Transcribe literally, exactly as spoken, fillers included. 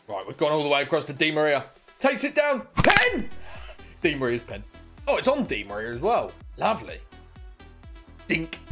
Right, we've gone all the way across to Di Maria. Takes it down. Pen! Di Maria's pen. Oh, it's on Di Maria as well. Lovely. Dink.